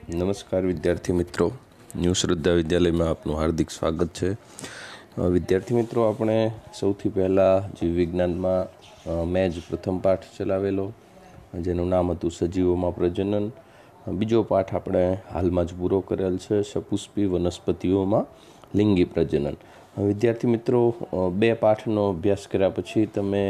નમસ્કાર વિદ્યાર્થી મિત્રો, ન્યૂ શ્રદ્ધા વિદ્યાલયમાં આપનું હાર્દિક સ્વાગત છે। વિદ્યાર્થી મિત્રો, આપણે સૌથી પહેલાં જીવ વિજ્ઞાનમાં મેં જ પ્રથમ પાઠ ચલાવેલો, જેનું નામ હતું સજીવોમાં પ્રજનન। બીજો પાઠ આપણે હાલમાં જ પૂરો કરેલ છે, સપુષ્પી વનસ્પતિઓમાં લિંગી પ્રજનન। વિદ્યાર્થી મિત્રો, બે પાઠનો અભ્યાસ કર્યા પછી તમે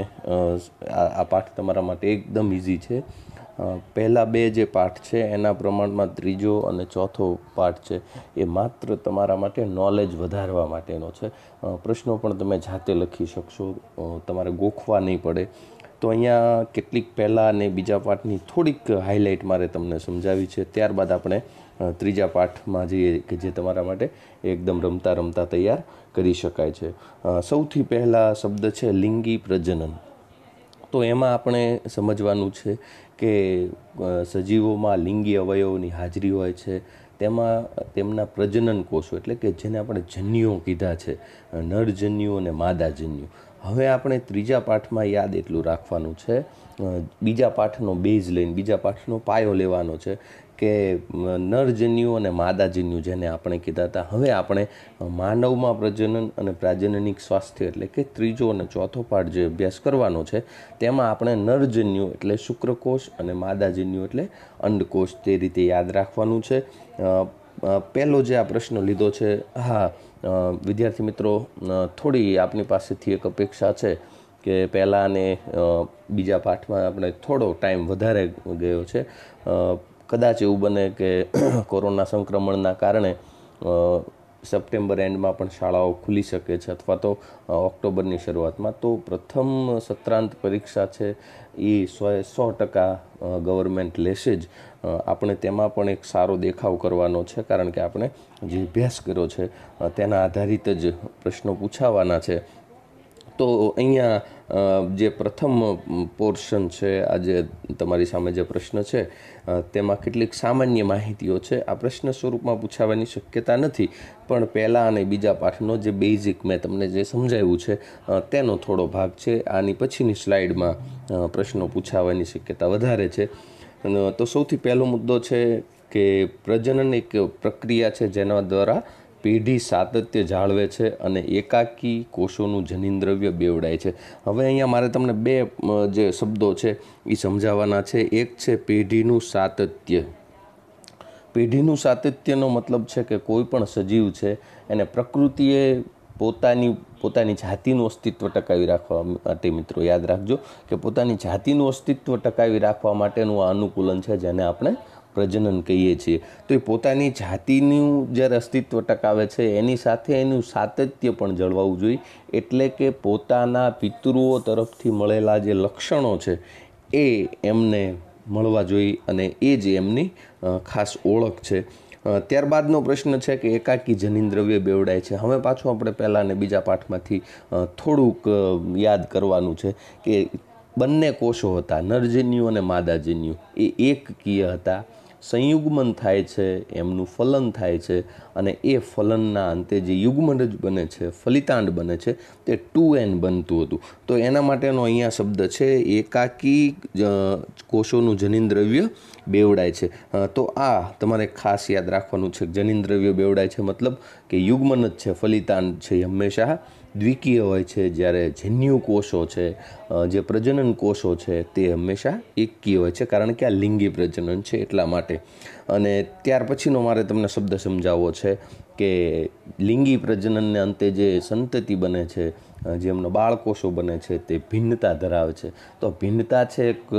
આ પાઠ તમારા માટે એકદમ ઇઝી છે। પહેલા બે જે પાઠ છે એના પ્રમાણમાં ત્રીજો અને ચોથો પાઠ છે એ માત્ર તમારા માટે નોલેજ વધારવા માટેનો છે। પ્રશ્નો પણ તમે જાતે લખી શકશો, તમારે ગોખવા નહીં પડે। તો અહીંયા કેટલીક પહેલાં અને બીજા પાઠની થોડીક હાઇલાઇટ મારે તમને સમજાવી છે, ત્યારબાદ આપણે ત્રીજા પાઠમાં જઈએ કે જે તમારા માટે એકદમ રમતા રમતા તૈયાર કરી શકાય છે। સૌથી પહેલાં શબ્દ છે લિંગી પ્રજનન। તો એમાં આપણે સમજવાનું છે કે સજીવોમાં લિંગી અવયવોની હાજરી હોય છે, તેમાં તેમના પ્રજનન કોષો એટલે કે જેને આપણે જન્યુઓ કીધા છે, નરજન્યુ અને માદાજન્યુ। હવે આપણે ત્રીજા પાઠમાં યાદ એટલું રાખવાનું છે, બીજા પાઠનો બેઝ લઈને બીજા પાઠનો પાયો લેવાનો છે કે નરજન્યુ અને માદાજન્યુ જેને આપણે કીધા હતા, હવે આપણે માનવમાં પ્રજનન અને પ્રાજનનિક સ્વાસ્થ્ય એટલે કે ત્રીજો અને ચોથો પાઠ જે અભ્યાસ કરવાનો છે તેમાં આપણે નરજન્યુ એટલે શુક્રકોષ અને માદાજન્યુ એટલે અંડકોષ તે રીતે યાદ રાખવાનું છે। પહેલો જે આ પ્રશ્ન લીધો છે, વિદ્યાર્થી મિત્રો, થોડી આપની પાસેથી એક અપેક્ષા છે કે પહેલાં અને બીજા પાઠમાં આપણે થોડો ટાઈમ વધારે ગયો છે। કદાચ એવું બને કે કોરોના સંક્રમણના કારણે સપ્ટેમ્બર એન્ડમાં પણ શાળાઓ ખુલી શકે છે અથવા તો ઓક્ટોબરની શરૂઆતમાં, તો પ્રથમ સત્રાંત પરીક્ષા છે એ 100% ગવર્મેન્ટ લેશે જ। આપણે તેમાં પણ એક સારો દેખાવ કરવાનો છે, કારણ કે આપણે જે અભ્યાસ કર્યો છે તેના આધારિત જ પ્રશ્નો પૂછાવાના છે। તો અહીંયા જે પ્રથમ પોર્શન છે, આજે તમારી સામે જે પ્રશ્ન છે તેમાં કેટલીક સામાન્ય માહિતીઓ છે, આ પ્રશ્ન સ્વરૂપમાં પૂછાવાની શક્યતા નથી, પણ પહેલાં અને બીજા પાઠનો જે બેઝિક મેં તમને જે સમજાવ્યું છે તેનો થોડો ભાગ છે। આની પછીની સ્લાઇડમાં પ્રશ્નો પૂછાવાની શક્યતા વધારે છે। તો સૌથી પહેલો મુદ્દો છે કે પ્રજનન એક પ્રક્રિયા છે જેના દ્વારા પેઢી સાતત્ય જાળવે છે અને એકાકી કોષોનું જનીનદ્રવ્ય બેવડાય છે। હવે અહીંયા મારે તમને બે જે શબ્દો છે એ સમજાવવાના છે। એક છે પેઢીનું સાતત્ય। પેઢીનું સાતત્યનો મતલબ છે કે કોઈ પણ સજીવ છે એને પ્રકૃતિએ પોતાની જાતિનું અસ્તિત્વ ટકાવી રાખવા માટે, મિત્રો યાદ રાખજો કે પોતાની જાતિનું અસ્તિત્વ ટકાવી રાખવા માટેનું આ અનુકૂલન છે જેને આપણે પ્રજનન કહીએ છીએ। તો એ પોતાની જાતિનું જ્યારે અસ્તિત્વ ટકાવે છે એની સાથે એનું સાતત્ય પણ જળવાવું જોઈએ, એટલે કે પોતાના પિતૃઓ તરફથી મળેલા જે લક્ષણો છે એ એમને મળવા જોઈએ અને એ જ એમની ખાસ ઓળખ છે। ત્યારબાદનો પ્રશ્ન છે કે એકાકી જનીનદ્રવ્ય બેવડાય છે। હવે પાછું આપણે પહેલાં અને બીજા પાઠમાંથી થોડુંક યાદ કરવાનું છે કે બંને કોષો હતા, નરજન્યુ અને માદાજન્યુ, એ એકકીય હતા। સંયુગ્મન થાય છે, એમનું ફલન થાય છે અને એ ફલનના અંતે જે યુગ્મનજ બને છે, ફલિતાંડ બને છે, તે 2n બનતું હતું। તો એના માટેનો અહીંયા શબ્દ છે એકાકી કોષોનું જનીનદ્રવ્ય બેવડાય છે। તો આ તમારે ખાસ યાદ રાખવાનું છે, જનીનદ્રવ્ય બેવડાય છે મતલબ કે યુગ્મન જ છે, ફલિતાંડ છે એ હંમેશા દ્વિકીય હોય છે, જ્યારે જન્યુ કોષો છે, જે પ્રજનન કોષો છે તે હંમેશા એકકીય હોય છે, કારણ કે આ લિંગી પ્રજનન છે એટલા માટે। અને ત્યાર પછીનો મારે તમને શબ્દ સમજાવવો છે કે લિંગી પ્રજનનને અંતે જે સંતતિ બને છે, જેમનો બાળકોષો બને છે, તે ભિન્નતા ધરાવે છે। તો ભિન્નતા છે એક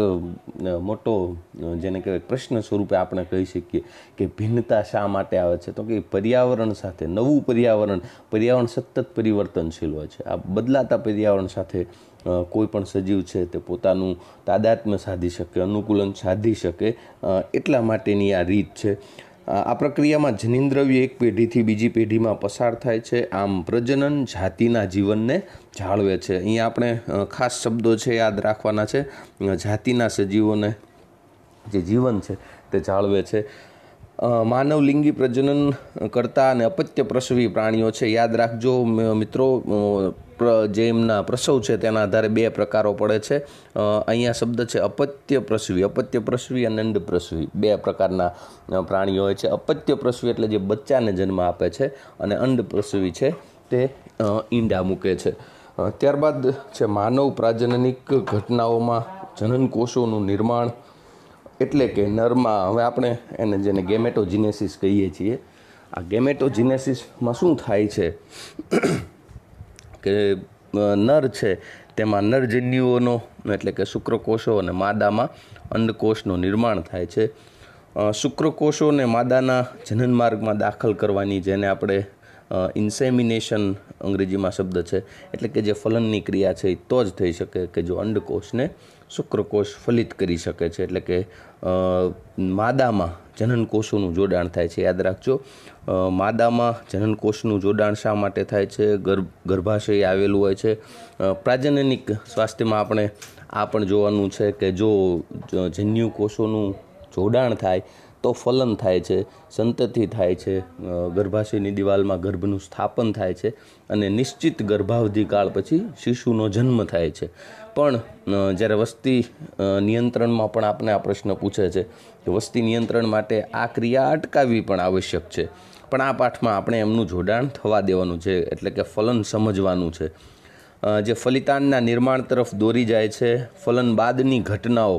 મોટો જેને કહેવાય પ્રશ્ન સ્વરૂપે આપણે કહી શકીએ કે ભિન્નતા શા માટે આવે છે, તો કે પર્યાવરણ સાથે નવું પર્યાવરણ સતત પરિવર્તનશીલ હોય છે। આ બદલાતા પર્યાવરણ સાથે કોઈ પણ સજીવ છે તે પોતાનું તાદાત્મ્ય સાધી શકે, અનુકૂલન સાધી શકે, એટલા માટેની આ રીત છે। આ પ્રક્રિયામાં જનીનદ્રવ્ય એક પેઢીથી બીજી પેઢીમાં પસાર થાય છે, આમ પ્રજનન જાતિના જીવનને જાળવે છે। અહીંયા આપણે ખાસ શબ્દો છે યાદ રાખવાના છે, જાતિના સજીવોને જે જીવન છે તે જાળવે છે। માનવ લિંગી પ્રજનન કરતા અને અપત્ય પ્રસવી પ્રાણીઓ છે, યાદ રાખજો મિત્રો, જે એમના પ્રસવ છે તેના આધારે 2 પ્રકારો પડે છે. અહીંયા શબ્દ છે અપત્ય પ્રસવી અને અંડ પ્રસવી, 2 પ્રકારના પ્રાણીઓ હોય છે. અપત્ય પ્રસવી એટલે જે બચ્ચાને જન્મ આપે છે, અને અંડ પ્રસવી છે તે ઈંડા મૂકે છે. ત્યારબાદ છે માનવ પ્રાજનનિક ઘટનાઓમાં જનન કોષોનું નિર્માણ, એટલે કે નરમાં, હવે આપણે જેને ગેમેટોજીનેસિસ કહીએ છીએ, આ ગેમેટોજીનેસિસમાં શું થાય છે કે નર છે તેમાં નરજન્યુઓનો એટલે કે શુક્રકોષો અને માદામાં અંડકોષનું નિર્માણ થાય છે. શુક્રકોષોને માદાના જનન માર્ગમાં દાખલ કરવાની, જેને આપણે ઇન્સેમિનેશન અંગ્રેજીમાં શબ્દ છે, એટલે કે જે ફલનની ક્રિયા છે એ તો જ થઈ શકે કે જો અંડકોષને શુક્રકોષ ફલિત કરી શકે છે. એટલે કે માદામાં જનનકોષોનું જોડાણ થાય છે. યાદ રાખજો, માદામાં જનનકોષનું જોડાણ શા માટે થાય છે? ગર્ભાશય આવેલું હોય છે. પ્રાજનનિક સ્વાસ્થ્યમાં આપણે આ પણ જોવાનું છે કે જો જન્યુ કોષોનું જોડાણ થાય તો ફલન થાય છે, સંતતિ થાય છે, ગર્ભાશયની દિવાલમાં ગર્ભનું સ્થાપન થાય છે, અને નિશ્ચિત ગર્ભાવધિ કાળ પછી શિશુનો જન્મ થાય છે. પણ જ્યારે વસ્તી નિયંત્રણમાં પણ આપણે આ પ્રશ્ન પૂછે છે કે વસ્તી નિયંત્રણ માટે આ ક્રિયા અટકાવવી પણ આવશ્યક છે. પણ આ પાઠમાં આપણે એમનું જોડાણ થવા દેવાનું છે, એટલે કે ફલન સમજવાનું છે. જે ફલિતાંડના નિર્માણ તરફ દોરી જાય છે. ફલન બાદની ઘટનાઓ,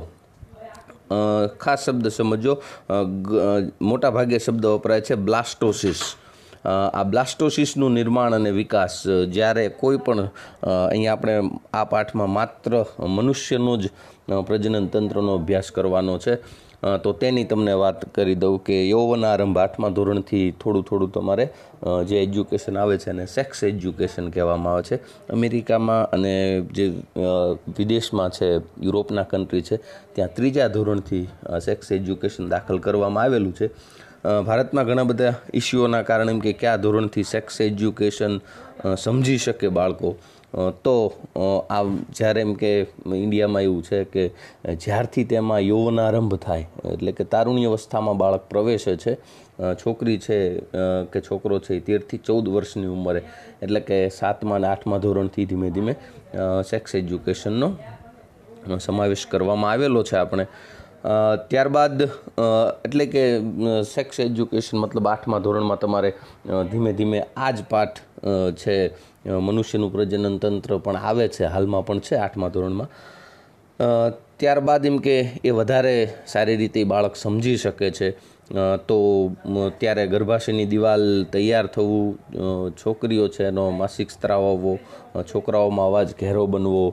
ખાસ શબ્દ સમજો, મોટા ભાગે શબ્દ વપરાય છે બ્લાસ્ટોસિસ. આ બ્લાસ્ટોસિસનું નિર્માણ અને વિકાસ, જ્યારે કોઈ પણ અહીંયા આપણે આ પાઠમાં માત્ર મનુષ્યનો જ પ્રજનન તંત્રનો અભ્યાસ કરવાનો છે, તો તેની તમને વાત કરી દઉં કે યૌવનારંભ 8મા ધોરણથી થોડું તમારે જે એજ્યુકેશન આવે છે અને સેક્સ એજ્યુકેશન કહેવામાં આવે છે. અમેરિકામાં અને જે વિદેશમાં છે, યુરોપના કન્ટ્રી છે, ત્યાં 3જા ધોરણથી સેક્સ એજ્યુકેશન દાખલ કરવામાં આવેલું છે. ભારતમાં ઘણા બધા ઇસ્યુઓના કારણે એમ કે કયા ધોરણથી સેક્સ એજ્યુકેશન સમજી શકે બાળકો, તો આ જ્યારે એમ કે ઇન્ડિયામાં એવું છે કે જ્યારથી તેમાં યૌવનારંભ થાય, એટલે કે તારુણ્ય અવસ્થામાં બાળક પ્રવેશે છે, છોકરી છે કે છોકરો છે, 13થી 14 વર્ષની ઉંમરે, એટલે કે 7મા અને 8મા ધોરણથી ધીમે ધીમે સેક્સ એજ્યુકેશનનો સમાવેશ કરવામાં આવેલો છે આપણે. ત્યારબાદ એટલે કે સેક્સ એજ્યુકેશન મતલબ 8મા ધોરણમાં તમારે ધીમે ધીમે આ જ પાઠ છે, મનુષ્યનું પ્રજનન તંત્ર પણ આવે છે, હાલમાં પણ છે 8મા ધોરણમાં. ત્યારબાદ એમ કે એ વધારે સારી રીતે બાળક સમજી શકે છે, તો ત્યારે ગર્ભાશયની દિવાલ તૈયાર થવું, છોકરીઓ છે એનો માસિક સ્ત્રાવ આવવો, છોકરાઓમાં અવાજ ઘેરો બનવો,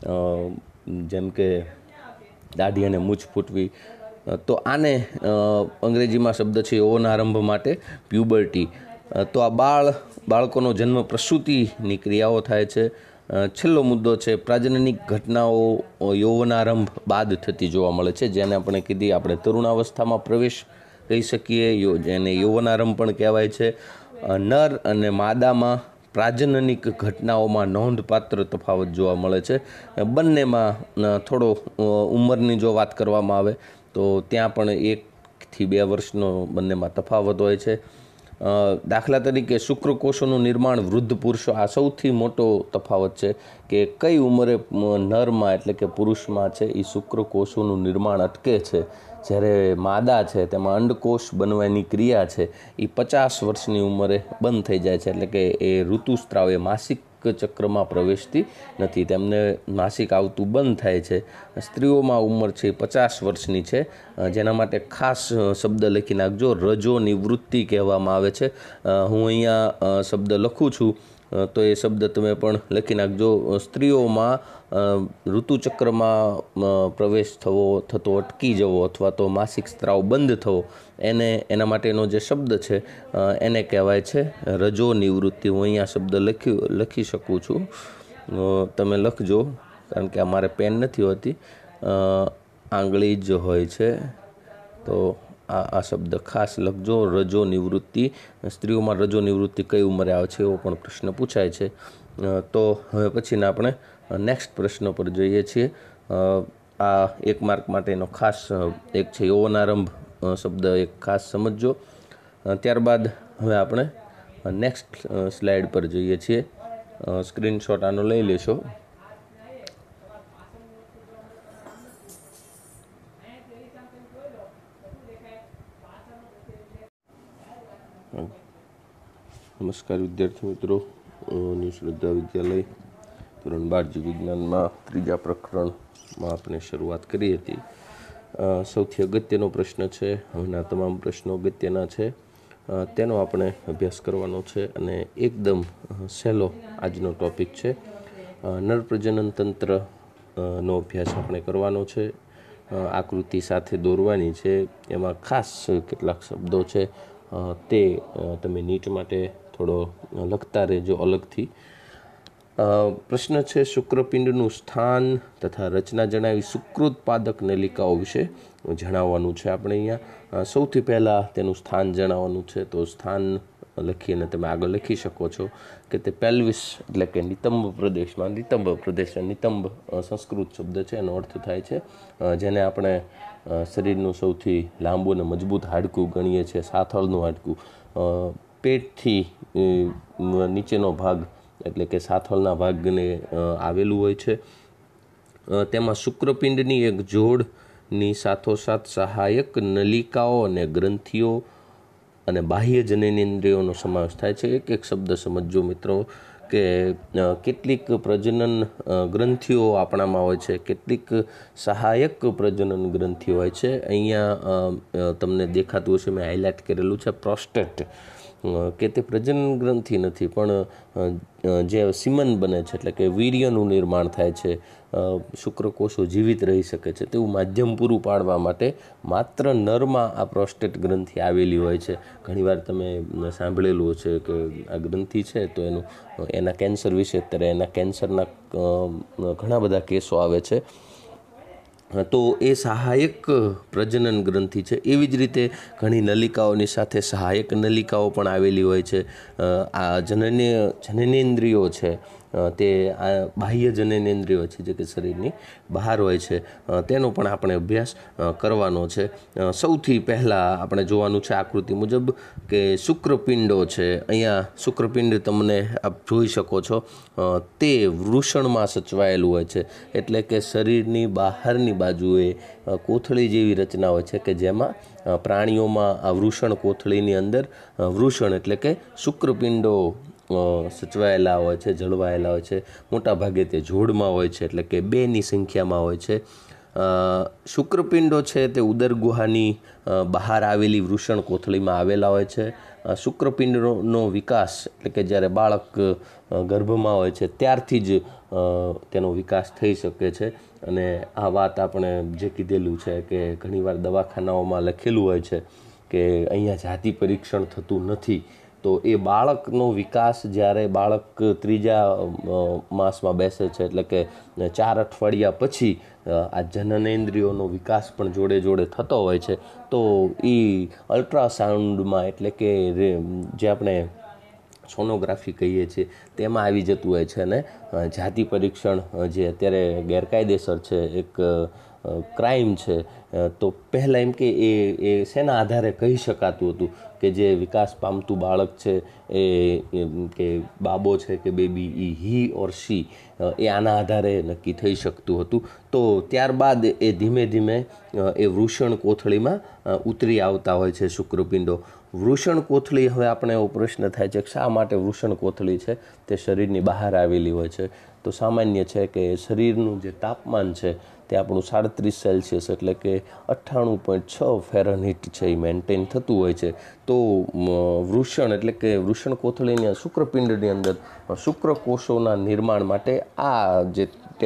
જેમ કે દાઢી અને મૂછ ફૂટવી, તો આને અંગ્રેજીમાં શબ્દ છે યૌવનારંભ માટે પ્યુબર્ટી. તો આ બાળકોનો જન્મ પ્રસૂતિની ક્રિયાઓ થાય છે. છેલ્લો મુદ્દો છે પ્રાજનનિક ઘટનાઓ યૌવનારંભ બાદ થતી જોવા મળે છે, જેને આપણે કીધી આપણે તરુણાવસ્થામાં પ્રવેશ કહી શકીએ, જેને યૌવનારંભ પણ કહેવાય છે. નર અને માદામાં પ્રાજનનિક ઘટનાઓમાં નોંધપાત્ર તફાવત જોવા મળે છે. બંનેમાં થોડો ઉંમરની જો વાત કરવામાં આવે તો ત્યાં પણ 1 થી 2 વર્ષનો બંનેમાં તફાવત હોય છે. દાખલા તરીકે શુક્રકોષોનું નિર્માણ વૃદ્ધ પુરુષો, આ સૌથી મોટો તફાવત છે કે કઈ ઉંમરે નરમાં એટલે કે પુરુષમાં છે એ શુક્રકોષોનું નિર્માણ અટકે છે, જ્યારે માદા છે તેમાં અંડકોષ બનવાની ક્રિયા છે એ 50 વર્ષની ઉંમરે બંધ થઈ જાય છે. એટલે કે એ ઋતુસ્ત્રાવ, એ માસિક ચક્રમાં પ્રવેશતી નથી, તેમને માસિક આવતું બંધ થાય છે. સ્ત્રીઓમાં ઉંમર છે 50 વર્ષની છે, જેના માટે ખાસ શબ્દ લખી નાખજો, રજો નિવૃત્તિ કહેવામાં આવે છે. હું અહીંયા શબ્દ લખું છું તો એ શબ્દ તમે પણ લખી નાખજો. સ્ત્રીઓમાં ઋતુચક્રમાં પ્રવેશ થતો અટકી જવો અથવા તો માસિક સ્ત્રાવ બંધ થવો, એના માટેનો જે શબ્દ છે એને કહેવાય છે રજો નિવૃત્તિ. હું અહીંયા શબ્દ લખી શકું છું, તમે લખજો, કારણ કે અમારે પેન નથી હોતી, આંગળી જ હોય છે, તો આ શબ્દ ખાસ લખજો, રજો નિવૃત્તિ. સ્ત્રીઓમાં રજો નિવૃત્તિ કઈ ઉંમરે આવે છે એવો પણ પ્રશ્ન પૂછાય છે. તો હવે પછીના આપણે નેક્સ્ટ પ્રશ્ન પર જોઈએ છીએ. આ 1 માર્ક માટેનો ખાસ એક છે યૌવનારંભ શબ્દ, એક ખાસ સમજજો. ત્યારબાદ હવે આપણે નેક્સ્ટ સ્લાઇડ પર જોઈએ છીએ. સ્ક્રીનશોટ આનો લઈ લેશો. નમસ્કાર વિદ્યાર્થી મિત્રો, ન્યૂ શ્રદ્ધા વિદ્યાલય ધોરણ 12 જીવ વિજ્ઞાનમાં ત્રીજા પ્રકરણમાં આપણે શરૂઆત કરી હતી. સૌથી અગત્યનો પ્રશ્ન છે, હવેના તમામ પ્રશ્નો અગત્યના છે, તેનો આપણે અભ્યાસ કરવાનો છે અને એકદમ સહેલો આજનો ટૉપિક છે. નર પ્રજનન તંત્રનો અભ્યાસ આપણે કરવાનો છે. આકૃતિ સાથે દોરવાની છે. એમાં ખાસ કેટલાક શબ્દો છે તે તમે નીટ માટે થોડો લખતા રહેજો અલગથી. પ્રશ્ન છે, શુક્રપિંડનું સ્થાન તથા રચના જણાવી શુક્રોત્પાદક નલિકાઓ વિશે જણાવવાનું છે. આપણે અહીંયા સૌથી પહેલાં તેનું સ્થાન જણાવવાનું છે. તો સ્થાન લખીને તમે આગળ લખી શકો છો કે તે પેલ્વિસ એટલે કે નિતંબ પ્રદેશમાં, નિતંબ પ્રદેશ, નિતંબ સંસ્કૃત શબ્દ છે, એનો અર્થ થાય છે જેને આપણે શરીરનું સૌથી લાંબુ અને મજબૂત હાડકું ગણીએ છીએ, સાથળનું હાડકું. પેટથી નીચેનો ભાગ એટલે કે સાથળના ભાગને આવેલું હોય છે. તેમાં શુક્રપિંડની એક જોડની સાથોસાથ સહાયક નલિકાઓ અને ગ્રંથિઓ અને બાહ્ય જનનેન્દ્રિયોનો સમાવેશ થાય છે. એક એક શબ્દ સમજજો મિત્રો કે કેટલીક પ્રજનન ગ્રંથિઓ આપણામાં હોય છે, કેટલીક સહાયક પ્રજનન ગ્રંથિઓ હોય છે. અહીંયા તમને દેખાતું હશે, મેં હાઇલાઇટ કરેલું છે પ્રોસ્ટેટ, કે તે પ્રજનન ગ્રંથિ નથી પણ જે સિમન બને છે એટલે કે વીર્યનું નિર્માણ થાય છે, શુક્રકોષો જીવિત રહી શકે છે તેવું માધ્યમ પૂરું પાડવા માટે માત્ર નરમાં આ પ્રોસ્ટેટ ગ્રંથિ આવેલી હોય છે. ઘણીવાર તમે સાંભળેલું છે કે આ ગ્રંથિ છે તો એના કેન્સર વિશે અત્યારે એના કેન્સરના ઘણા બધા કેસો આવે છે. તો એ સહાયક પ્રજનન ગ્રંથિ છે. એવી જ રીતે ઘણી નલિકાઓની સાથે સહાયક નલિકાઓ પણ આવેલી હોય છે. આ જનનેન્દ્રિયો છે તે આ બાહ્ય જનનેન્દ્રિયો છે જે કે શરીરની બહાર હોય છે, તેનો પણ આપણે અભ્યાસ કરવાનો છે. સૌથી પહેલાં આપણે જોવાનું છે આકૃતિ મુજબ કે શુક્રપિંડો છે. અહીંયા શુક્રપિંડ તમને આપ જોઈ શકો છો, તે વૃષણમાં સચવાયેલું હોય છે એટલે કે શરીરની બહારની બાજુએ કોથળી જેવી રચના હોય છે કે જેમાં પ્રાણીઓમાં આ વૃષણ કોથળીની અંદર વૃષણ એટલે કે શુક્રપિંડો સચવાયેલા હોય છે, જળવાયેલા હોય છે. મોટા ભાગે તે જોડમાં હોય છે એટલે કે 2ની સંખ્યામાં હોય છે. શુક્રપિંડો છે તે ઉદર ગુહાની બહાર આવેલી વૃષણ કોથળીમાં આવેલા હોય છે. શુક્રપિંડનો વિકાસ એટલે કે જ્યારે બાળક ગર્ભમાં હોય છે ત્યારથી જ તેનો વિકાસ થઈ શકે છે. અને આ વાત આપણે જે કીધેલું છે કે ઘણીવાર દવાખાનાઓમાં લખેલું હોય છે કે અહીંયા જાતિ પરીક્ષણ થતું નથી. તો એ બાળકનો વિકાસ જ્યારે બાળક ત્રીજા માસમાં બેસે છે એટલે કે 4 અઠવાડિયા પછી આ જનનેન્દ્રિયોનો વિકાસ પણ જોડે જોડે થતો હોય છે. તો એ અલ્ટ્રાસાઉન્ડમાં એટલે કે જે આપણે સોનોગ્રાફી કહીએ છીએ તેમાં આવી જતું હોય છે. અને જાતિ પરીક્ષણ જે અત્યારે ગેરકાયદેસર છે, એક ક્રાઇમ છે, તો પહેલાં એમ કે એ શેના આધારે કહી શકાતું હતું કે જે વિકાસ પામતું બાળક છે એ કે બાબો છે કે બેબી, એ હી ઓર શી, એ આના આધારે નક્કી થઈ શકતું હતું. તો ત્યારબાદ એ ધીમે ધીમે એ વૃષણ કોથળીમાં ઉતરી આવતા હોય છે શુક્રપિંડો. વૃષણ કોથળી, હવે આપણે એવો પ્રશ્ન થાય છે કે શા માટે વૃષણ કોથળી છે તે શરીરની બહાર આવેલી હોય છે. તો સામાન્ય છે કે શરીરનું જે તાપમાન છે તે આપણું 37 સેલ્સિયસ એટલે કે 98.6 ફેરનહીટ છે એ મેન્ટેન થતું હોય છે. તો વૃષણ એટલે કે વૃષણ કોથળીની શુક્રપિંડની અંદર શુક્રકોષોના નિર્માણ માટે આ જે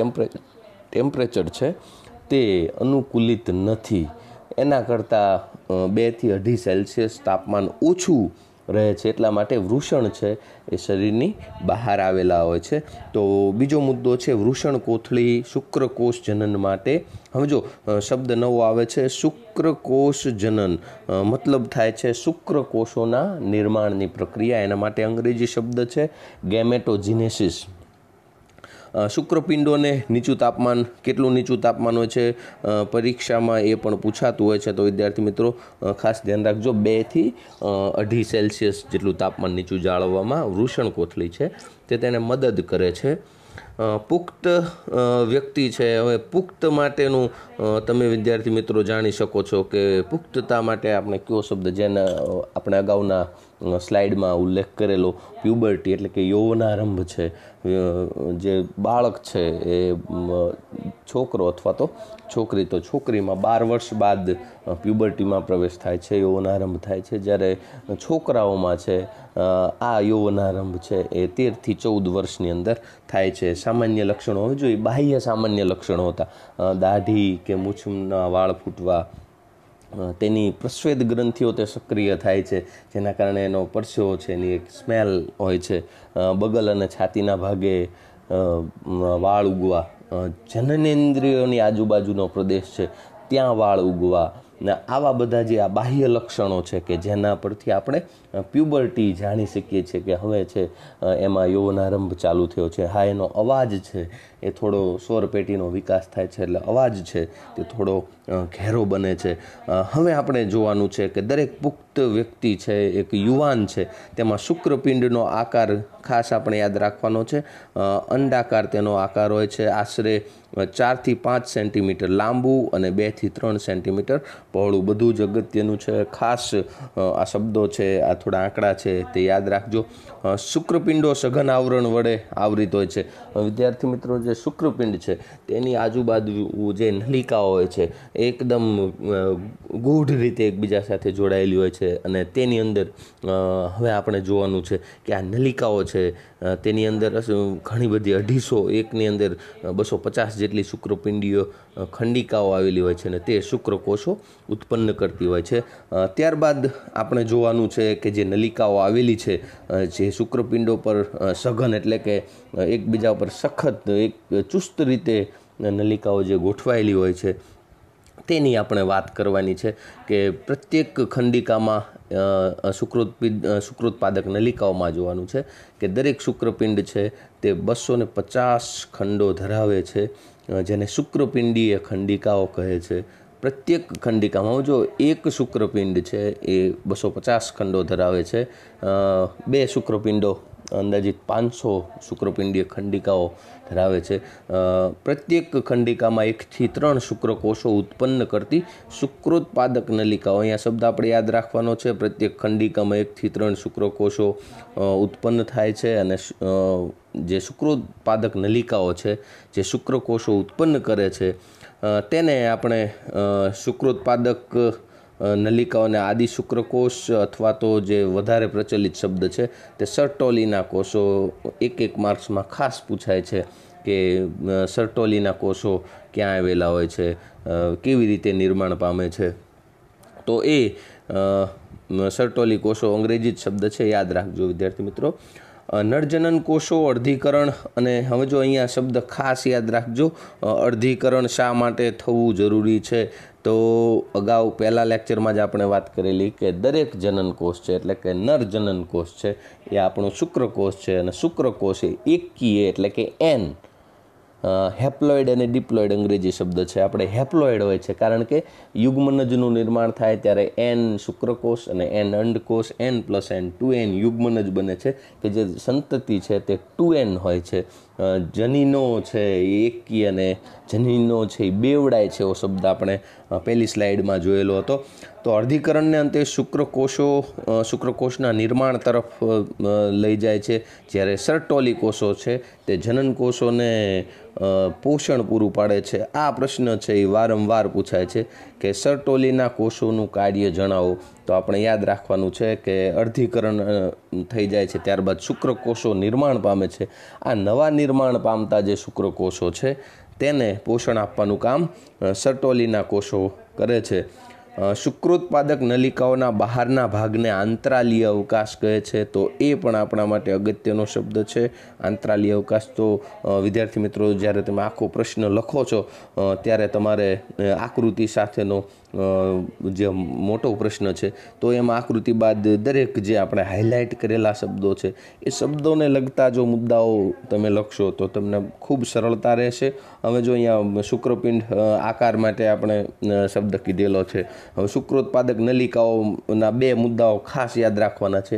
ટેમ્પરેચર છે તે અનુકૂલિત નથી. એના કરતાં 2 થી 2.5 સેલ્સિયસ તાપમાન ઓછું રહે છે, એટલા માટે વૃષણ છે એ શરીરની બહાર આવેલા હોય છે. તો બીજો મુદ્દો છે વૃષણ કોથળી શુક્રકોષ જનન માટે. હવે જો શબ્દ નવો આવે છે, શુક્રકોષ જનન, મતલબ થાય છે શુક્રકોષોના નિર્માણની પ્રક્રિયા. એના માટે અંગ્રેજી શબ્દ છે ગેમેટોજીનેસિસ. શુક્રપિંડોને નીચું તાપમાન, કેટલું નીચું તાપમાન હોય છે પરીક્ષામાં એ પણ પૂછાતું હોય છે, તો વિદ્યાર્થી મિત્રો ખાસ ધ્યાન રાખજો. 2 થી 2.5 સેલ્સિયસ જેટલું તાપમાન નીચું જાળવવામાં વૃષણ કોથળી છે તે તેને મદદ કરે છે. પુખ્ત વ્યક્તિ છે. હવે પુખ્ત માટેનું તમે વિદ્યાર્થી મિત્રો જાણી શકો છો કે પુખ્તતા માટે આપણે કયો શબ્દ, જેના આપણે અગાઉના સ્લાઇડમાં ઉલ્લેખ કરેલો, પ્યુબર્ટી એટલે કે યૌવનારંભ છે. જે બાળક છે એ છોકરો અથવા તો છોકરી, તો છોકરીમાં 12 વર્ષ બાદ પ્યુબર્ટીમાં પ્રવેશ થાય છે, યૌવનારંભ થાય છે. જ્યારે છોકરાઓમાં છે આ યૌવનારંભ છે એ 13 થી 14 વર્ષની અંદર થાય છે. સામાન્ય લક્ષણો હોવા જોઈએ, બાહ્ય સામાન્ય લક્ષણો હતા, દાઢી કે મૂછના વાળ ફૂટવા, તેની પ્રસ્વેદ ગ્રંથિઓ તે સક્રિય થાય છે, જેના કારણે એનો પરસેવો છે એની એક સ્મેલ હોય છે, બગલ અને છાતીના ભાગે વાળ ઉગવા, જનનેન્દ્રિયોની આજુબાજુનો પ્રદેશ છે ત્યાં વાળ ઉગવા, ને આવા બધા જે આ બાહ્ય લક્ષણો છે કે જેના પરથી આપણે પ્યુબર્ટી જાણી શકીએ છીએ કે હવે છે એમાં યૌવનારંભ ચાલુ થયો છે. હા, એનો અવાજ છે એ થોડો સ્વર પેટીનો વિકાસ થાય છે, એટલે અવાજ છે તે થોડો ઘેરો બને છે. હવે આપણે જોવાનું છે કે દરેક પુખ્ત વ્યક્તિ છે, એક યુવાન છે, તેમાં શુક્રપિંડનો આકાર ખાસ આપણે યાદ રાખવાનો છે. અંડાકાર તેનો આકાર હોય છે, આશરે 4 થી 5 સેન્ટીમીટર લાંબુ અને 2 થી 3 સેન્ટીમીટર પહોળું. બધું જ અગત્યનું છે. ખાસ આ શબ્દો છે, આ થોડા આંકડા છે તે યાદ રાખજો. શુક્રપિંડો સઘન આવરણ વડે આવૃત હોય છે. વિદ્યાર્થી મિત્રો, જે શુક્રપિંડ છે તેની આજુબાજુ જે નલિકાઓ હોય છે એકદમ ગૂઢ રીતે એકબીજા સાથે જોડાયેલી હોય છે, અને તેની અંદર હવે આપણે જોવાનું છે કે આ નલિકાઓ છે તેની અંદર ઘણી બધી 250, એકની અંદર 250 જેટલી શુક્રપિંડીય ખંડિકાઓ આવેલી હોય છે, અને તે શુક્રકોષો ઉત્પન્ન કરતી હોય છે. ત્યારબાદ આપણે જોવાનું છે કે જે નલિકાઓ આવેલી છે, જે શુક્રપિંડો પર સઘન એટલે કે એકબીજા પર સખત એક ચુસ્ત રીતે નલિકાઓ જે ગોઠવાયેલી હોય છે તેની આપણે વાત કરવાની છે કે પ્રત્યેક ખંડિકામાં શુક્રોત્પાદક નલિકાઓમાં જોવાનું છે કે દરેક શુક્રપિંડ છે તે 250 ખંડો ધરાવે છે, જેને શુક્રપિંડીય ખંડિકાઓ કહે છે. પ્રત્યેક ખંડિકામાં જો એક શુક્રપિંડ છે એ 250 ખંડો ધરાવે છે. 2 શુક્રપિંડો અંદાજિત 500 શુક્રપિંડીય ખંડિકાઓ ધરાવે છે. પ્રત્યેક ખંડિકામાં 1 થી 3 શુક્રકોષો ઉત્પન્ન કરતી શુક્રોત્પાદક નલિકાઓ, અહીંયા શબ્દ આપણે યાદ રાખવાનો છે. પ્રત્યેક ખંડિકામાં 1 થી 3 શુક્રકોષો ઉત્પન્ન થાય છે, અને જે શુક્રોત્પાદક નલિકાઓ છે, જે શુક્રકોષો ઉત્પન્ન કરે છે, તેને આપણે શુક્રોત્પાદક નલિકાઓને આદિ શુક્રકોષ અથવા તો જે વધારે પ્રચલિત શબ્દ છે તે સર્ટોલીના કોષો, એક માર્ક્સમાં ખાસ પૂછાય છે કે સર્ટોલીના કોષો ક્યાં આવેલા હોય છે, કેવી રીતે નિર્માણ પામે છે. તો એ સર્ટોલી કોષો અંગ્રેજી જ શબ્દ છે, યાદ રાખજો વિદ્યાર્થી મિત્રો. નરજનન કોષો, અર્ધીકરણ, અને હવે જો અહીંયા શબ્દ ખાસ યાદ રાખજો, અર્ધીકરણ શા માટે થવું જરૂરી છે, તો અગાઉ પહેલા લેક્ચરમાં જ આપણે વાત કરેલી કે દરેક જનન કોષ છે એટલે કે નર જનન કોષ છે એ આપણો શુક્રકોષ છે, અને શુક્રકોષ એ એકકીય એટલે કે N, હેપ્લોઇડ અને ડિપ્લોઇડ અંગ્રેજી શબ્દ છે. આપણે હેપ્લોઇડ હોય છે કારણ કે યુગ્મનજનું નિર્માણ થાય ત્યારે N શુક્રકોષ અને N અંડકોષ, N+N 2N યુગ્મનજ બને છે, કે જે સંતતિ છે તે 2N હોય છે. જનીનો છે એ એકી અને જનીનો છે એ બેવડાય છે, એવો શબ્દ આપણે પહેલી સ્લાઇડમાં જોયેલો હતો. તો અર્ધીકરણને અંતે શુક્રકોષના નિર્માણ તરફ લઈ જાય છે, જ્યારે સર્ટોલી કોષો છે તે જનન કોષોને પોષણ પૂરું પાડે છે. આ પ્રશ્ન છે એ વારંવાર પૂછાય છે કે સર્ટોલીના કોષોનું કાર્ય જણાવો, તો આપણે યાદ રાખવાનું છે કે અર્ધીકરણ થઈ જાય છે ત્યારબાદ શુક્રકોષો નિર્માણ પામે છે. આ નવા નિર્માણ પામતા જે શુક્રકોષો છે તેને પોષણ આપવાનું કામ સર્ટોલીના કોષો કરે છે. શુક્રોત્પાદક નલિકાઓના બહારના ભાગને આંતરાલીય અવકાશ કહે છે, તો એ પણ આપણા માટે અગત્યનો શબ્દ છે. આંતરાલીય અવકાશ તો વિદ્યાર્થી મિત્રો જ્યારે તમે આખો પ્રશ્ન લખો છો ત્યારે તમારે આકૃતિ સાથેનો જે મોટો પ્રશ્ન છે, તો એમાં આકૃતિ બાદ દરેક જે આપણે હાઇલાઇટ કરેલા શબ્દો છે એ શબ્દોને લગતા જો મુદ્દાઓ તમે લખશો તો તમને ખૂબ સરળતા રહેશે. હવે જો અહીંયા શુક્રપિંડ આકાર માટે આપણે શબ્દ કીધેલો છે. હવે શુક્રોત્પાદક નલિકાઓના 2 મુદ્દાઓ ખાસ યાદ રાખવાના છે.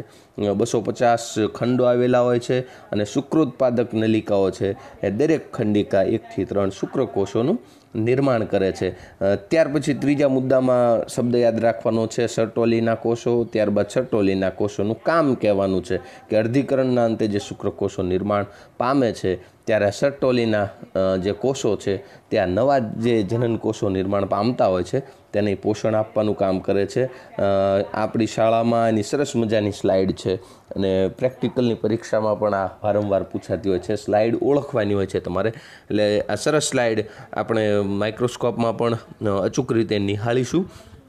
250 ખંડો આવેલા હોય છે અને શુક્રોત્પાદક નલિકાઓ છે એ દરેક ખંડિકા 1 થી 3 શુક્રકોષોનું નિર્માણ કરે છે. ત્યાર પછી ત્રીજા મુદ્દામાં શબ્દ યાદ રાખવાનો છે સર્ટોલીના કોષો. ત્યારબાદ સર્ટોલીના કોષોનું કામ કહેવાનું છે કે અર્ધીકરણના અંતે જે શુક્રકોષો નિર્માણ પામે છે ત્યારે સર્ટોલીના જે કોષો છે ત્યાં નવા જે જનન કોષો નિર્માણ પામતા હોય છે તેને પોષણ આપવાનું કામ કરે છે. આપણી શાળામાં એની સરસ મજાની સ્લાઇડ છે અને પ્રેક્ટિકલની પરીક્ષામાં પણ આ વારંવાર પૂછાતી હોય છે. સ્લાઇડ ઓળખવાની હોય છે તમારે, એટલે આ સરસ સ્લાઇડ આપણે માઇક્રોસ્કોપમાં પણ અચૂક રીતે નિહાળીશું.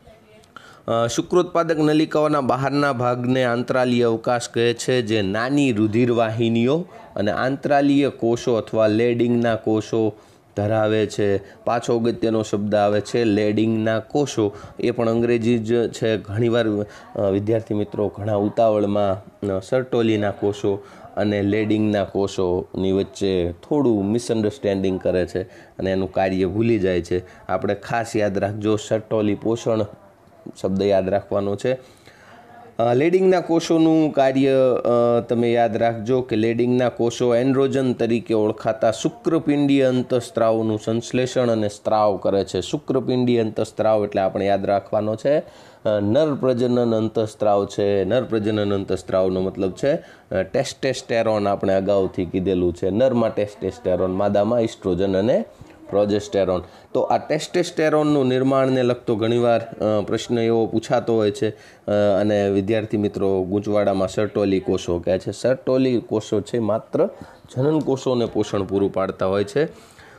શુક્રોત્પાદક નલિકાઓના બહારના ભાગને આંતરાલીય અવકાશ કહે છે, જે નાની રુધિરવાહિનીઓ અને આંતરાલીય કોષો અથવા લેડિંગના કોષો ધરાવે છે. પાછો અગત્યનો શબ્દ આવે છે લેડિંગના કોષો. એ પણ અંગ્રેજી જ છે. ઘણીવાર વિદ્યાર્થી મિત્રો ઘણા ઉતાવળમાં સર્ટોલીના કોષો અને લેડિંગના કોષોની વચ્ચે થોડું મિસઅન્ડરસ્ટેન્ડિંગ કરે છે અને એનું કાર્ય ભૂલી જાય છે. આપણે ખાસ યાદ રાખજો, સર્ટોલી પોષણ શબ્દ યાદ રાખવાનો છે. લેડિંગના કોષોનું કાર્ય તમે યાદ રાખજો કે લેડિંગના કોષો એન્ડ્રોજન તરીકે ઓળખાતા શુક્રપિંડીય અંતઃસ્ત્રાવનું સંશ્લેષણ અને સ્ત્રાવ કરે છે. શુક્રપિંડીય અંતઃસ્ત્રાવ એટલે આપણે યાદ રાખવાનો છે નર પ્રજનન અંતઃસ્ત્રાવ છે. નર પ્રજનન અંતઃસ્ત્રાવનો મતલબ છે ટેસ્ટેસ્ટેરોન. આપણે અગાઉથી કીધેલું છે, નરમાં ટેસ્ટેસ્ટેરોન, માદામાં ઇસ્ટ્રોજન અને પ્રોજેસ્ટેરોન. તો આ ટેસ્ટેસ્ટેરોનનું નિર્માણને લગતો ઘણીવાર પ્રશ્ન એવો પૂછાતો હોય છે અને વિદ્યાર્થી મિત્રો ગૂંચવાડામાં સર્ટોલી કોષો કહે છે. સર્ટોલી કોષો છે માત્ર જનન કોષોને પોષણ પૂરું પાડતા હોય છે.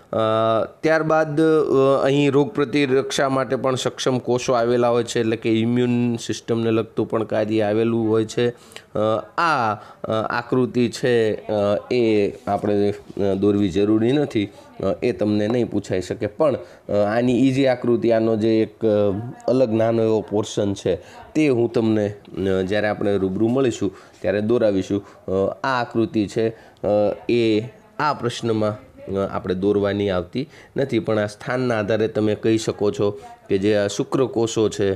ત્યારબાદ અહીં રોગ પ્રતિરક્ષા માટે પણ સક્ષમ કોષો આવેલા હોય છે, એટલે કે ઇમ્યુન સિસ્ટમને લગતું પણ કાર્ય આવેલું હોય છે. આ આકૃતિ છે એ આપણે દોરવી જરૂરી નથી, એ તમને નહીં પૂછાઈ શકે, પણ આની ઇઝી આકૃતિ, આનો જે એક અલગ નાનો એવો પોર્શન છે તે હું તમને જ્યારે આપણે રૂબરૂ મળીશું ત્યારે દોરાવીશું. આ આકૃતિ છે એ આ પ્રશ્નમાં આપણે દોરવાની આવતી નથી, પણ આ સ્થાનના આધારે તમે કહી શકો છો કે જે આ શુક્રકોષો છે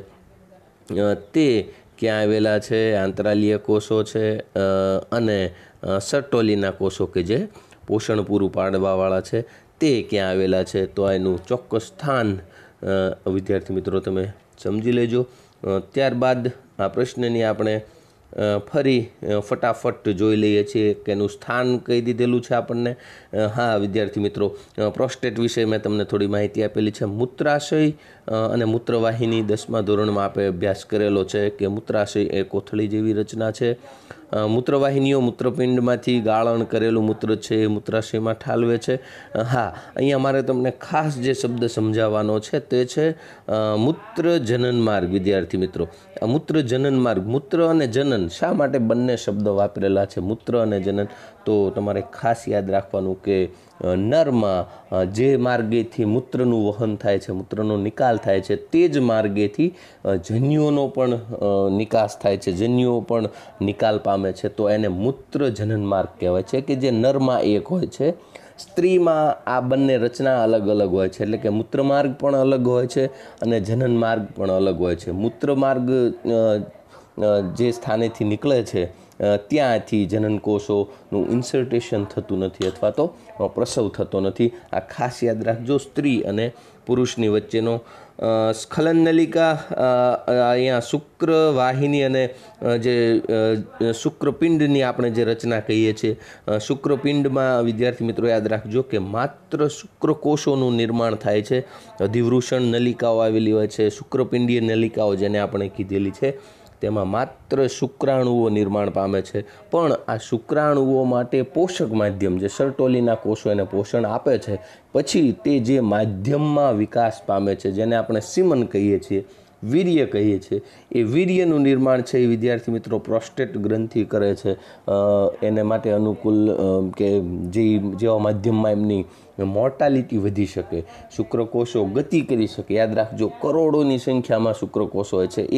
તે ક્યાં આવેલા છે, આંતરાલીય કોષો છે અને સર્ટોલીના કોષો કે જે પોષણ પૂરું પાડવાવાળા છે તે ક્યાં આવેલા છે. તો એનું ચોક્કસ સ્થાન વિદ્યાર્થી મિત્રો તમે સમજી લેજો. ત્યારબાદ આ પ્રશ્નની આપણે ફરી ફટાફટ જોઈ લઈએ છીએ કે એનું સ્થાન કહી દીધેલું છે આપણને. હા વિદ્યાર્થી મિત્રો, પ્રોસ્ટેટ વિશે મેં તમને થોડી માહિતી આપેલી છે. મૂત્રાશય અને મૂત્રવાહિની 10મા ધોરણમાં આપણે અભ્યાસ કરેલો છે કે મૂત્રાશય એ કોથળી જેવી રચના છે. મૂત્રવાહિનીઓ મૂત્રપિંડમાંથી ગાળણ કરેલું મૂત્ર છે એ મૂત્રાશયમાં ઠાલવે છે. હા, અહીંયા મારે તમને ખાસ જે શબ્દ સમજાવવાનો છે તે છે મૂત્ર જનન માર્ગ. વિદ્યાર્થી મિત્રો, મૂત્ર જનન માર્ગ, મૂત્ર અને જનન, શા માટે બંને શબ્દ વાપરેલા છે મૂત્ર અને જનન? તો તમારે ખાસ યાદ રાખવાનું કે નરમાં જે માર્ગેથી મૂત્રનું વહન થાય છે, મૂત્રનો નિકાલ થાય છે, તે જ માર્ગેથી જન્યુઓનો પણ નિકાસ થાય છે, જન્યુઓ પણ નિકાલ પામે છે. તો એને મૂત્ર જનન માર્ગ કહેવાય છે કે જે નરમાં એક હોય છે. સ્ત્રીમાં આ બંને રચના અલગ અલગ હોય છે, એટલે કે મૂત્ર માર્ગ પણ અલગ હોય છે અને જનન માર્ગ પણ અલગ હોય છે. મૂત્ર માર્ગ જે સ્થાનેથી નીકળે છે ત્યાંથી જનન કોષોનું ઇન્સર્ટેશન થતું નથી અથવા તો પ્રસવ થતો નથી. આ ખાસ યાદ રાખજો. સ્ત્રી અને પુરુષની વચ્ચેનો સ્ખલન નલિકા, અહીંયા શુક્રવાહિની અને જે શુક્રપિંડની આપણે જે રચના કહીએ છીએ, શુક્રપિંડમાં વિદ્યાર્થી મિત્રો યાદ રાખજો કે માત્ર શુક્રકોષોનું નિર્માણ થાય છે. અધિવૃષણ નલિકાઓ આવેલી હોય છે, શુક્રપિંડીય નલિકાઓ જેને આપણે કીધેલી છે, તેમાં માત્ર શુક્રાણુઓ નિર્માણ પામે છે. પણ આ શુક્રાણુઓ માટે પોષક માધ્યમ જે સર્ટોલીના કોષો એને પોષણ આપે છે, પછી તે જે માધ્યમમાં વિકાસ પામે છે જેને આપણે સીમન કહીએ છીએ, વીર્ય કહીએ છીએ, એ વીર્યનું નિર્માણ છે એ વિદ્યાર્થી મિત્રો પ્રોસ્ટેટ ગ્રંથિ કરે છે. એને માટે અનુકૂળ કે જેવા માધ્યમમાં એમની મોર્ટાલિટી વધી શકે, શુક્રકોષો ગતિ કરી શકે. યાદ રાખજો, કરોડોની સંખ્યામાં શુક્રકોષો હોય છે.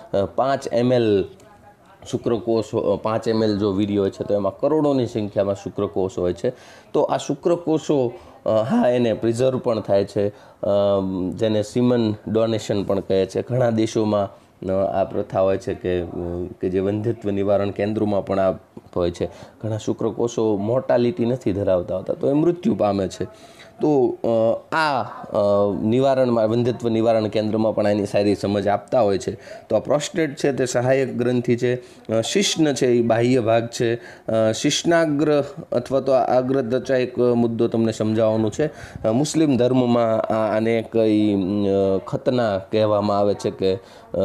5 ml શુક્રકોષ 5 ml જો વીર્ય હોય છે તો એમાં કરોડોની સંખ્યામાં શુક્રકોષો હોય છે. તો આ શુક્રકોષો એને પ્રિઝર્વ પણ થાય છે, જેને સિમન ડોનેશન પણ કહે છે. ઘણા દેશોમાં આ પ્રથા હોય છે કે જે વંધ્યત્વ નિવારણ કેન્દ્રોમાં પણ આ હોય છે. ઘણા શુક્રકોષો મોર્ટાલિટી નથી ધરાવતા હોતા તો એ મૃત્યુ પામે છે. તો આ નિવારણમાં વંધ્યત્વ નિવારણ કેન્દ્રમાં પણ એની સારી સમજ આપતા હોય છે. તો આ પ્રોસ્ટેટ છે તે સહાયક ગ્રંથિ છે. શિશ્ન છે એ બાહ્ય ભાગ છે. શિશ્નાગ્ર અથવા તો આગ્ર ત્વચા એક મુદ્દો તમને સમજાવવાનું છે. મુસ્લિમ ધર્મમાં આને કંઈ ખતના કહેવામાં આવે છે કે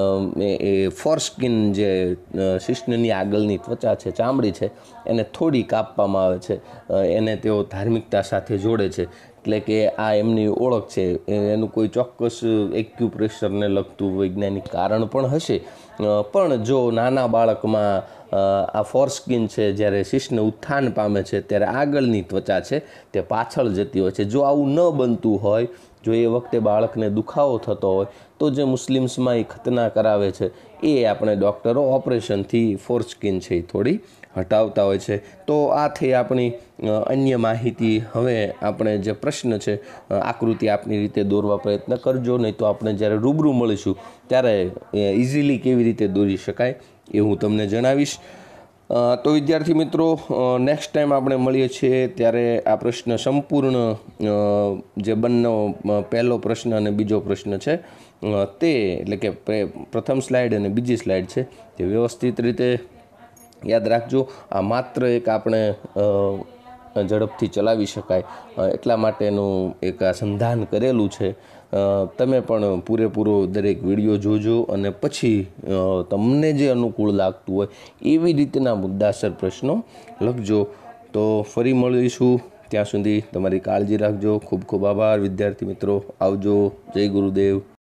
એ ફોરસ્કિન જે શિશ્નની આગળની ત્વચા છે, ચામડી છે, એને થોડી કાપવામાં આવે છે. એને તેઓ ધાર્મિકતા સાથે જોડે છે. એટલે કે આ એમની ઓળખ છે. એનું કોઈ ચોક્કસ એક્યુપ્રેશરને લગતું વૈજ્ઞાનિક કારણ પણ હશે, પણ જો નાના બાળકમાં આ ફોરસ્કિન છે જ્યારે શિશ્ન ઉત્થાન પામે છે ત્યારે આગળની ત્વચા છે તે પાછળ જતી હોય છે. જો આવું ન બનતું હોય, જો એ વખતે બાળકને દુખાવો થતો હોય તો જે મુસ્લિમ્સમાં એ ખતના કરાવે છે એ આપણે ડૉક્ટરો ઓપરેશનથી ફોરસ્કિન છે એ થોડી હટાવતા હોય છે. તો આ થઈ આપણી અન્ય માહિતી. હવે આપણે જે પ્રશ્ન છે આકૃતિ આપની રીતે દોરવા પ્રયત્ન કરજો, નહીં તો આપણે જ્યારે રૂબરૂ મળીશું ત્યારે ઇઝીલી કેવી રીતે દોરી શકાય એ હું તમને જણાવીશ. તો વિદ્યાર્થી મિત્રો, નેક્સ્ટ ટાઈમ આપણે મળીએ છીએ ત્યારે આ પ્રશ્ન સંપૂર્ણ જે બંને પહેલો પ્રશ્ન અને બીજો પ્રશ્ન છે તે એટલે કે પ્રથમ સ્લાઇડ અને બીજી સ્લાઇડ છે તે વ્યવસ્થિત રીતે યાદ રાખજો. આ માત્ર એક આપણે ઝડપથી ચલાવી શકાય એટલા માટેનું એક આ સંધાન કરેલું છે. તમે પણ પૂરેપૂરો દરેક વિડીયો જોજો અને પછી તમને જે અનુકૂળ લાગતું હોય એવી રીતના મુદ્દાસર પ્રશ્નો લખજો. તો ફરી મળીશું, ત્યાં સુધી તમારી કાળજી રાખજો. ખૂબ ખૂબ આભાર વિદ્યાર્થી મિત્રો. આવજો. જય ગુરુદેવ.